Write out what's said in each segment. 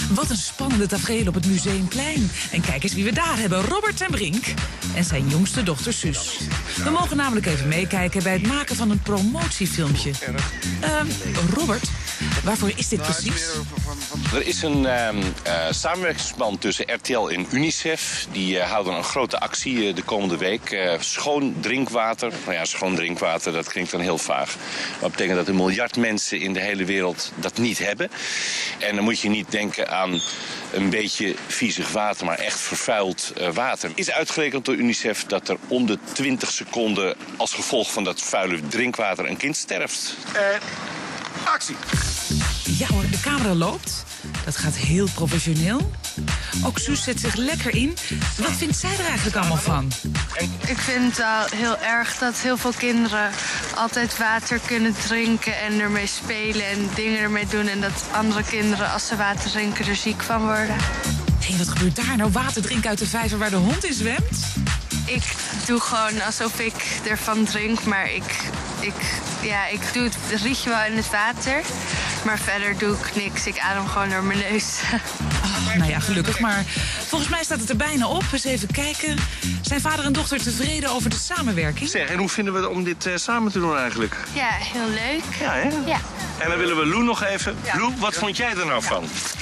Wat een spannende tafereel op het Museumplein. En kijk eens wie we daar hebben. Robert ten Brink en zijn jongste dochter Suus. We mogen namelijk even meekijken bij het maken van een promotiefilmpje. Robert, waarvoor is dit precies? Er is een samenwerkingsverband tussen RTL en UNICEF. Die houden een grote actie de komende week. Schoon drinkwater. Nou ja, schoon drinkwater, dat klinkt dan heel vaag. Maar dat betekent dat 1 miljard mensen in de hele wereld dat niet hebben. En dan moet je niet denken aan een beetje viezig water, maar echt vervuild water. Is uitgerekend door UNICEF dat er om de 20 seconden als gevolg van dat vuile drinkwater een kind sterft. Actie! Ja hoor, de camera loopt. Dat gaat heel professioneel. Ook Suus zet zich lekker in. Wat vindt zij er eigenlijk allemaal van? Ik vind het wel heel erg dat heel veel kinderen altijd water kunnen drinken en ermee spelen en dingen ermee doen. En dat andere kinderen, als ze water drinken, er ziek van worden. Hé, wat gebeurt daar nou? Water drinken uit de vijver waar de hond in zwemt? Ik doe gewoon alsof ik ervan drink, maar ik doe het rietje wel in het water. Maar verder doe ik niks. Ik adem gewoon door mijn neus. Oh, nou ja, gelukkig. Maar volgens mij staat het er bijna op. Eens even kijken. Zijn vader en dochter tevreden over de samenwerking? Zeg, en hoe vinden we het om dit samen te doen eigenlijk? Ja, heel leuk. Ja, hè? Ja. En dan willen we Lou nog even. Ja. Lou, wat vond jij er nou van?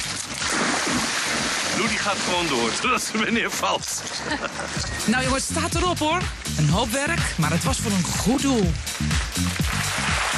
Lou die gaat gewoon door, totdat ze meneer valt. Nou jongens, het staat erop hoor. Een hoop werk, maar het was voor een goed doel.